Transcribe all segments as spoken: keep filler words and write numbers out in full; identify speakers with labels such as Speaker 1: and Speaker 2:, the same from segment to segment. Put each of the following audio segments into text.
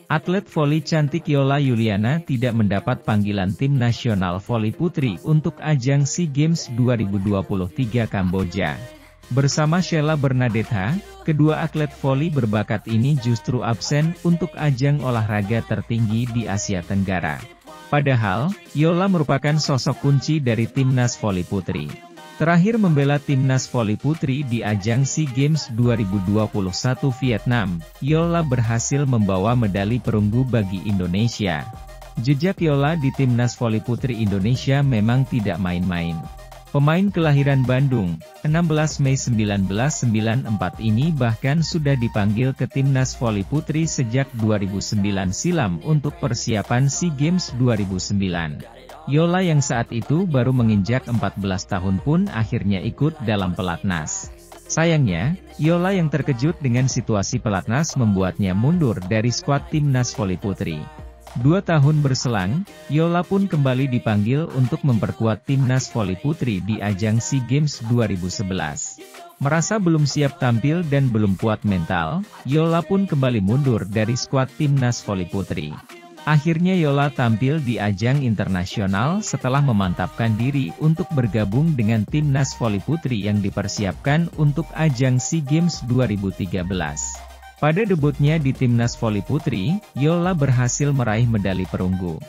Speaker 1: Atlet voli cantik Yola Yuliana tidak mendapat panggilan tim nasional voli putri untuk ajang SEA Games dua ribu dua puluh tiga Kamboja. Bersama Sheila Bernadetta, kedua atlet voli berbakat ini justru absen untuk ajang olahraga tertinggi di Asia Tenggara. Padahal, Yola merupakan sosok kunci dari timnas voli putri. Terakhir membela timnas voli putri di ajang SEA Games dua ribu dua puluh satu Vietnam, Yola berhasil membawa medali perunggu bagi Indonesia. Jejak Yola di timnas voli putri Indonesia memang tidak main-main. Pemain kelahiran Bandung, enam belas Mei seribu sembilan ratus sembilan puluh empat ini bahkan sudah dipanggil ke timnas voli putri sejak dua ribu sembilan silam untuk persiapan SEA Games dua ribu sembilan. Yola yang saat itu baru menginjak empat belas tahun pun akhirnya ikut dalam pelatnas. Sayangnya, Yola yang terkejut dengan situasi pelatnas membuatnya mundur dari skuad timnas voli putri. Dua tahun berselang, Yola pun kembali dipanggil untuk memperkuat timnas voli putri di ajang SEA Games dua ribu sebelas. Merasa belum siap tampil dan belum kuat mental, Yola pun kembali mundur dari skuad timnas voli putri. Akhirnya Yola tampil di ajang internasional setelah memantapkan diri untuk bergabung dengan timnas voli putri yang dipersiapkan untuk ajang SEA Games dua ribu tiga belas. Pada debutnya di timnas voli putri, Yola berhasil meraih medali perunggu.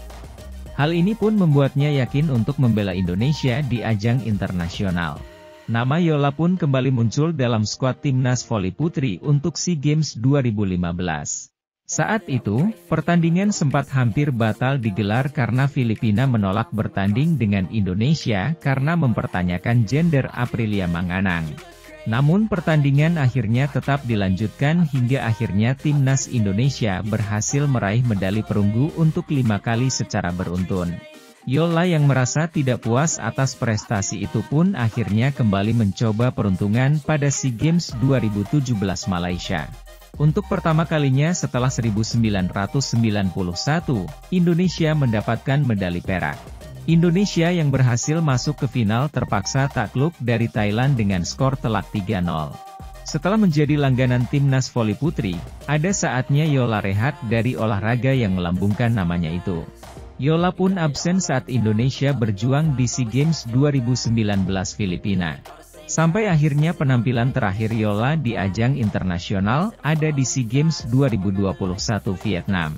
Speaker 1: Hal ini pun membuatnya yakin untuk membela Indonesia di ajang internasional. Nama Yola pun kembali muncul dalam skuad timnas voli putri untuk SEA Games dua ribu lima belas. Saat itu, pertandingan sempat hampir batal digelar karena Filipina menolak bertanding dengan Indonesia karena mempertanyakan gender Aprilia Manganang. Namun pertandingan akhirnya tetap dilanjutkan hingga akhirnya timnas Indonesia berhasil meraih medali perunggu untuk lima kali secara beruntun. Yola yang merasa tidak puas atas prestasi itu pun akhirnya kembali mencoba peruntungan pada SEA Games dua ribu tujuh belas Malaysia. Untuk pertama kalinya setelah seribu sembilan ratus sembilan puluh satu, Indonesia mendapatkan medali perak. Indonesia yang berhasil masuk ke final terpaksa takluk dari Thailand dengan skor telak tiga nol. Setelah menjadi langganan timnas voli putri, ada saatnya Yola rehat dari olahraga yang melambungkan namanya itu. Yola pun absen saat Indonesia berjuang di SEA Games dua ribu sembilan belas Filipina. Sampai akhirnya penampilan terakhir Yola di ajang internasional ada di SEA Games dua ribu dua puluh satu Vietnam.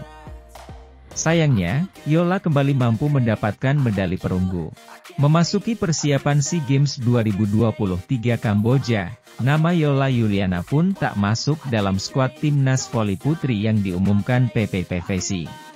Speaker 1: Sayangnya, Yola kembali mampu mendapatkan medali perunggu. Memasuki persiapan SEA Games dua ribu dua puluh tiga Kamboja, nama Yola Yuliana pun tak masuk dalam skuad timnas voli putri yang diumumkan P P P V C.